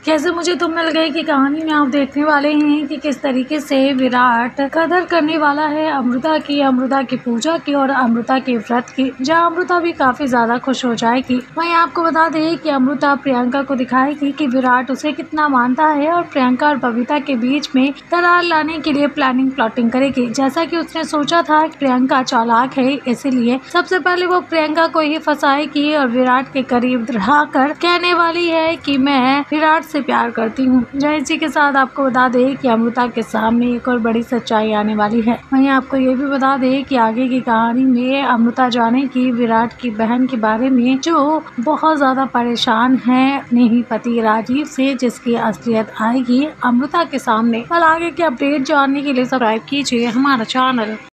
कैसे मुझे तुम मिल गई की कहानी में आप देखने वाले हैं कि किस तरीके से विराट कदर करने वाला है अमृता की पूजा की और अमृता के व्रत की, जहाँ अमृता भी काफी ज्यादा खुश हो जाएगी। वहीं आपको बता दें कि अमृता प्रियंका को दिखाएगी कि विराट उसे कितना मानता है और प्रियंका और बबीता के बीच में दरार लाने के लिए प्लॉटिंग करेगी। जैसा कि उसने सोचा था कि प्रियंका चालाक है, इसीलिए सबसे पहले वो प्रियंका को ही फंसाएगी और विराट के करीब रहकर कहने वाली है कि मैं विराट से प्यार करती हूँ। इसी के साथ आपको बता दें कि अमृता के सामने एक और बड़ी सच्चाई आने वाली है। वहीं आपको ये भी बता दें कि आगे की कहानी में अमृता जानेगी विराट की बहन के बारे में, जो बहुत ज्यादा परेशान है अपने ही पति राजीव से, जिसकी असलियत आएगी अमृता के सामने। कल आगे के अपडेट जानने के लिए सब्सक्राइब कीजिए हमारा चैनल।